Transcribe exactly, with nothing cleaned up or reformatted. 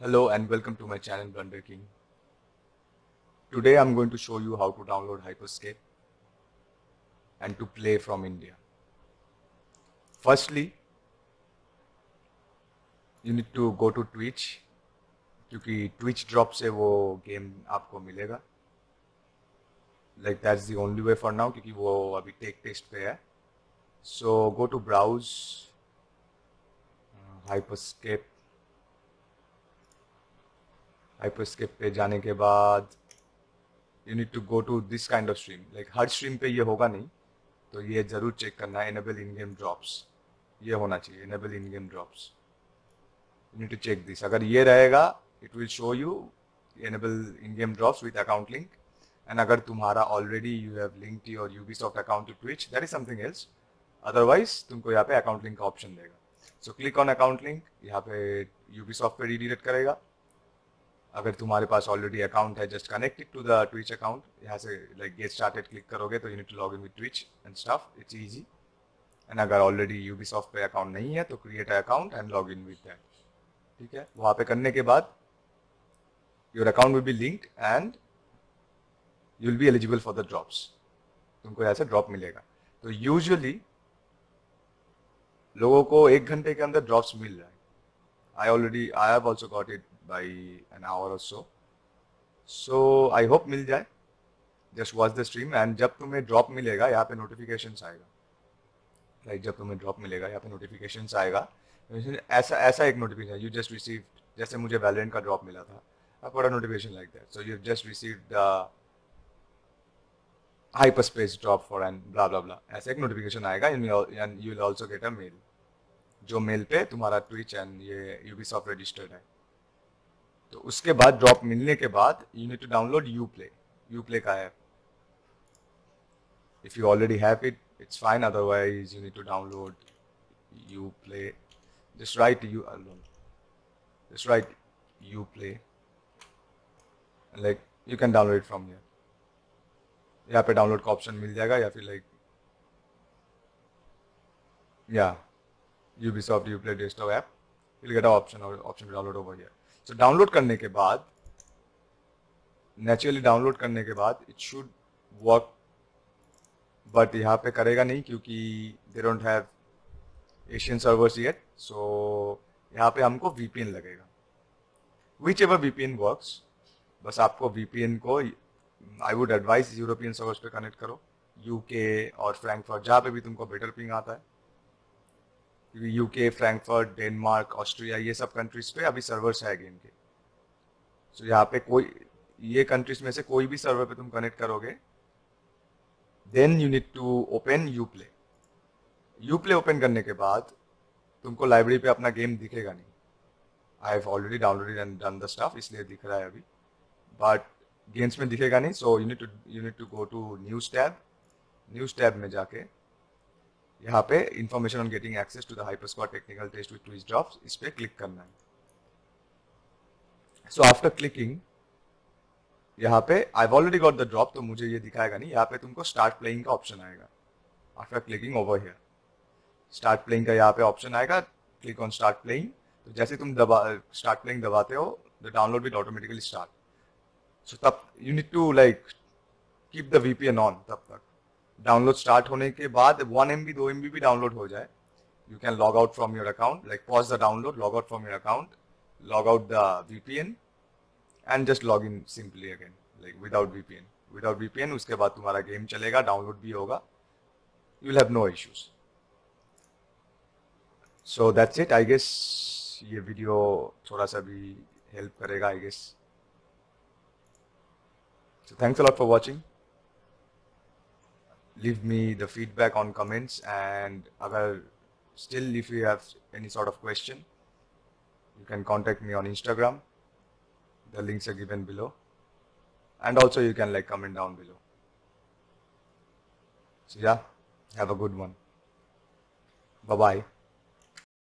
Hello and welcome to my channel Blunder King. Today I'm going to show you how to download Hyperscape and to play from India. Firstly, you need to go to Twitch क्योंकि Twitch drop से वो game आपको मिलेगा. Like that's the only way for now क्योंकि वो अभी take test पे है. So go to browse uh, Hyperscape. Hyperscape पे जाने के बाद you need to go to this kind of stream. Like her stream पे ये होगा नहीं, तो ये जरूर चेक करना है. Enable in-game drops ये होना चाहिए. Enable in-game drops. You need to check this. अगर ये रहेगा, it will show you enable in-game drops with account link. And अगर तुम्हारा already you have linked your Ubisoft account to Twitch, that is something else. Otherwise तुमको यहाँ पे account link का option देगा. So click on account link. यहाँ पे Ubisoft पे redirect करेगा. अगर तुम्हारे पास already account है, just connect it to the Twitch account. यहाँ से like get started click करोगे तो you need to log in with Twitch and stuff. It's easy. And अगर already Ubisoft पे account नहीं है तो create an account and log in with that. ठीक है, वहां पे करने के बाद your account will be linked and you will be eligible for the drops. तुमको ऐसे ड्रॉप मिलेगा. तो यूजुअली लोगों को एक घंटे के अंदर ड्रॉप्स मिल रहा है. I already I have also got it by an hour और सो. सो आई होप मिल जाए. Just watch the stream and जब तुम्हें ड्रॉप मिलेगा यहाँ पे नोटिफिकेशन आएगा. लाइक like, जब तुम्हें ड्रॉप मिलेगा यहाँ पे नोटिफिकेशन आएगा. ऐसा ऐसा एक नोटिफिकेशन यू जस्ट रिसीव. जैसे मुझे वैलेंट का ड्रॉप मिला था, I got a notification like that. So you just received the hyperspace drop for and blah blah blah. ऐसा एक नोटिफिकेशन आएगा and you will also get a mail. जो mail पे तुम्हारा ट्विच एंड ये यूबीसॉफ्ट रजिस्टर्ड है. तो उसके बाद ड्रॉप मिलने के बाद you need to download Uplay. Uplay का app. If you already have it it's fine. Otherwise you need to download Uplay. Just write you alone. Just write you play. And like you can download it from here. यहाँ पे download का option मिल जाएगा या फिर like या Ubisoft Uplay desktop app. You'll get an option or option to download over here. So download करने के बाद नेचुरली डाउनलोड करने के बाद it should work. बट यहाँ पे करेगा नहीं क्योंकि they don't have Asian servers yet. So यहाँ पे हमको वीपीएन लगेगा. Whichever VPN works. बस आपको वीपीएन को I would advise European servers पे कनेक्ट करो. यूके और फ्रैंकफर्ट जहाँ पे भी तुमको बेटर पिंग आता है. क्योंकि यूके, फ्रैंकफर्ट, डेनमार्क, ऑस्ट्रिया ये सब कंट्रीज पे अभी सर्वर्स है गेम के. सो so, यहाँ पे कोई ये कंट्रीज में से कोई भी सर्वर पे तुम कनेक्ट करोगे then you need to open Uplay. Uplay open करने के बाद तुमको लाइब्रेरी पे अपना गेम दिखेगा नहीं. I have already downloaded and done the stuff इसलिए दिख रहा है अभी. बट गेम्स में दिखेगा नहीं. So you need to you need to go to news tab. News tab में जाके यहाँ पे information on getting access to the hypersquad technical test with Twitch drops इस पे क्लिक करना है. सो आफ्टर क्लिकिंग यहाँ पे I have already got the drop तो मुझे ये दिखाएगा नहीं. यहाँ पे तुमको स्टार्ट प्लेइंग का ऑप्शन आएगा. After clicking over here start playing का यहाँ पे ऑप्शन आएगा. Click on start playing. तो जैसे तुम दबा स्टार्ट प्लेइंग दबाते हो the download will automatically start. So तब you need to like keep the VPN on. तब तक डाउनलोड स्टार्ट होने के बाद वन एमबी दो एमबी भी डाउनलोड हो जाए you can log out from your account. Like pause the download, log out from your account, log out the VPN and just log in simply again like without VPN. Without VPN उसके बाद तुम्हारा game चलेगा, download भी होगा. You will have no issues. So that's it. I guess ये video थोड़ा सा भी हेल्प करेगा I guess. So thanks a lot for watching. Leave me the feedback on comments and अगर still if you have any sort of question you can contact me on Instagram. The links are given below and also you can like comment down below. So yeah, have a good one. Bye bye.